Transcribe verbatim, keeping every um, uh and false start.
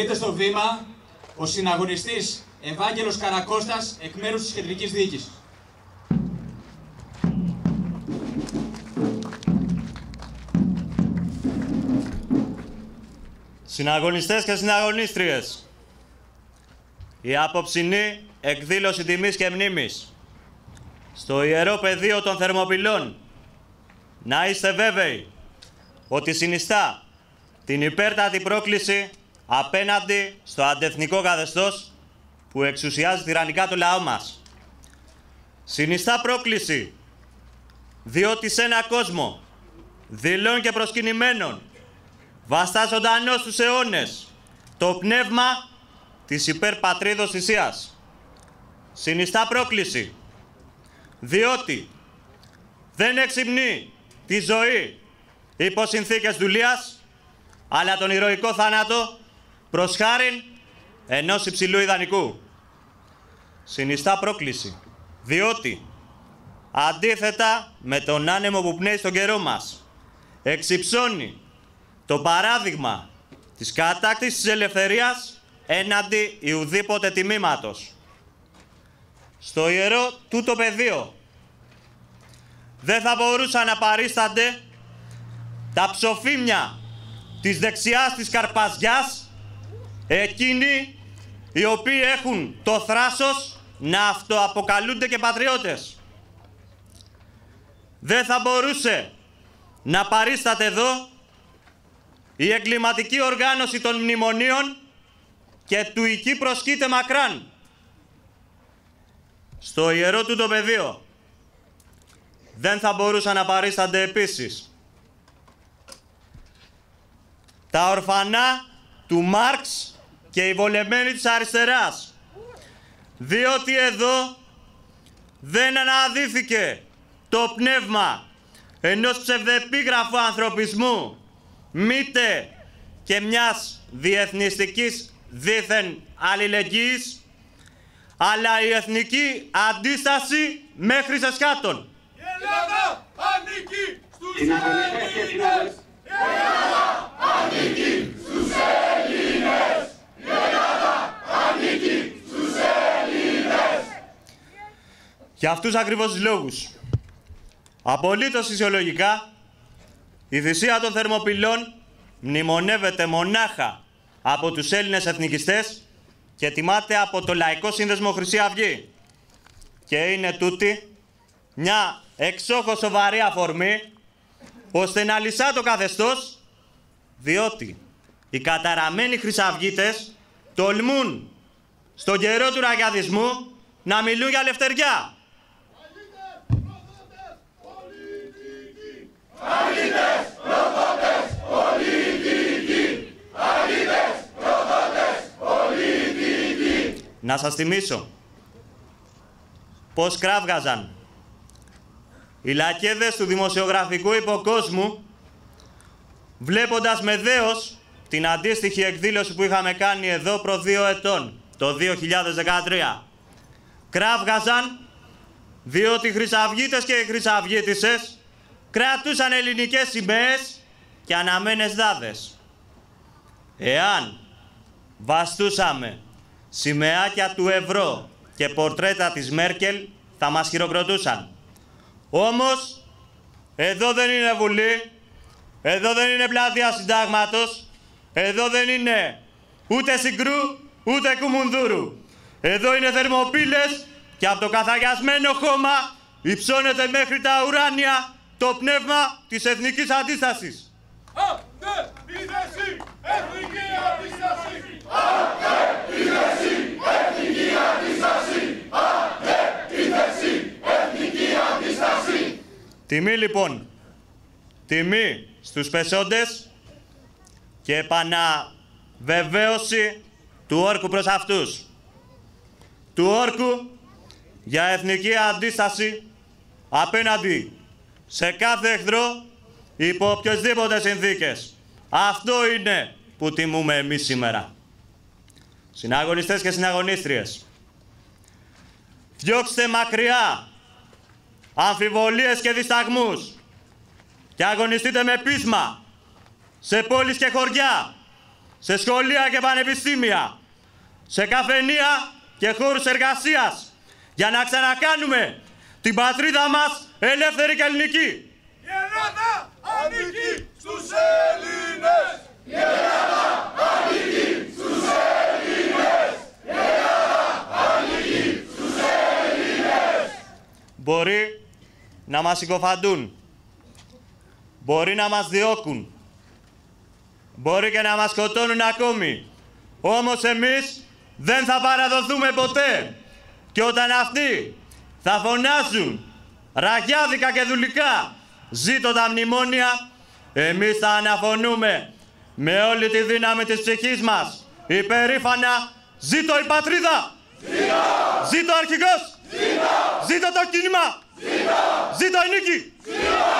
Καλείται στο βήμα ο συναγωνιστής Ευάγγελος Καρακώστας εκ μέρους της Κεντρικής Διοίκησης. Συναγωνιστές και συναγωνίστριες, η απόψινή εκδήλωση τιμής και μνήμης στο Ιερό Πεδίο των Θερμοπυλών, να είστε βέβαιοι ότι συνιστά την υπέρτατη πρόκληση απέναντι στο αντεθνικό καθεστώς που εξουσιάζει τυραννικά το λαό μας. Συνιστά πρόκληση διότι σε ένα κόσμο δειλών και προσκυνημένων, βαστά ζωντανό στους αιώνες, το πνεύμα της υπερπατρίδος θυσίας. Συνιστά πρόκληση διότι δεν εξυμνεί τη ζωή υπό συνθήκες δουλείας, αλλά τον ηρωικό θάνατο προς χάριν ενός υψηλού ιδανικού. Συνιστά πρόκληση διότι αντίθετα με τον άνεμο που πνέει στον καιρό μας, εξυψώνει το παράδειγμα της κατάκτησης της ελευθερίας έναντι ιουδήποτε τιμήματος. Στο ιερό τούτο πεδίο δεν θα μπορούσαν να παρίστανται τα ψοφίμια της δεξιάς της Καρπαζιάς, εκείνοι οι οποίοι έχουν το θράσος να αυτοαποκαλούνται και πατριώτες. Δεν θα μπορούσε να παρίσταται εδώ η εγκληματική οργάνωση των μνημονίων και του εκεί προσκύται μακράν. Στο ιερό τούτο πεδίο δεν θα μπορούσαν να παρίστανται επίσης τα ορφανά του Μάρξ και οι βολεμένοι της αριστεράς, διότι εδώ δεν αναδύθηκε το πνεύμα ενός ψευδεπίγραφου ανθρωπισμού, μήτε και μιας διεθνιστικής δήθεν αλληλεγγύης, αλλά η εθνική αντίσταση μέχρι σε σκάτων. Η Ελλάδα ανήκει στους Έλληνες! Η Ελλάδα ανήκει στους Έλληνες! Η Ελλάδα ανήκει στους Έλληνες! Για αυτούς ακριβώς τους λόγους, απολύτως φυσιολογικά, η θυσία των Θερμοπυλών μνημονεύεται μονάχα από τους Έλληνες εθνικιστές και τιμάται από το Λαϊκό Σύνδεσμο Χρυσή Αυγή. Και είναι τούτη μια εξόχως σοβαρή αφορμή ώστε να λυσά το καθεστώς, διότι οι καταραμένοι χρυσαυγίτες τολμούν στον καιρό του ραγιαδισμού να μιλούν για ελευθεριά. Αλήτες, προδότες, πολιτικοί! Αλήτες, προδότες, πολιτικοί! Να σας θυμίσω πώς κράβγαζαν οι λακέδες του δημοσιογραφικού υποκόσμου, βλέποντας με δέος την αντίστοιχη εκδήλωση που είχαμε κάνει εδώ προ δύο ετών, το δύο χιλιάδες δεκατρία. Κράβγαζαν διότι οι χρυσαυγίτες και οι χρυσαυγίτισσες κρατούσαν ελληνικές σημαίες και αναμένες δάδες. Εάν βαστούσαμε σημαίακια του ευρώ και πορτρέτα της Μέρκελ, θα μας χειροκροτούσαν. Όμως, εδώ δεν είναι Βουλή, εδώ δεν είναι πλατεία Συντάγματος, εδώ δεν είναι ούτε Συγκρού, ούτε Κουμουνδούρου. Εδώ είναι Θερμοπύλες και από το καθαγιασμένο χώμα υψώνεται μέχρι τα ουράνια το πνεύμα της εθνικής αντίστασης. Αντεπίθεση, εθνική αντίσταση! Αντεπίθεση, εθνική αντίσταση! Αντεπίθεση, εθνική αντίσταση! Τιμή λοιπόν, τιμή στους πεσόντες και επαναβεβαίωση του όρκου προς αυτούς. Του όρκου για εθνική αντίσταση απέναντι σε κάθε εχθρό υπό οποιοσδήποτε συνθήκες. Αυτό είναι που τιμούμε εμείς σήμερα. Συναγωνιστές και συναγωνίστριες, διώξτε μακριά αμφιβολίες και δισταγμούς και αγωνιστείτε με πείσμα σε πόλεις και χωριά, σε σχολεία και πανεπιστήμια, σε καφενεία και χώρους εργασίας, για να ξανακάνουμε την πατρίδα μας ελεύθερη και ελληνική. Η Ελλάδα ανήκει στους Έλληνες! Η Ελλάδα ανήκει στους Έλληνες! Η Ελλάδα ανήκει στους Έλληνες! Μπορεί να μας συκοφαντούν, μπορεί να μας διώκουν, μπορεί και να μας σκοτώνουν ακόμη. Όμως εμείς δεν θα παραδοθούμε ποτέ. Και όταν αυτοί θα φωνάζουν ραγιάδικα και δουλικά «Ζήτω τα μνημόνια», εμείς θα αναφωνούμε με όλη τη δύναμη της ψυχής μας υπερήφανα «Ζήτω η πατρίδα! Ζήτω! Ζήτω ο αρχηγός! Ζήτω! Ζήτω το κίνημα! Ζήτω! Ζήτω η νίκη! Ζήτω!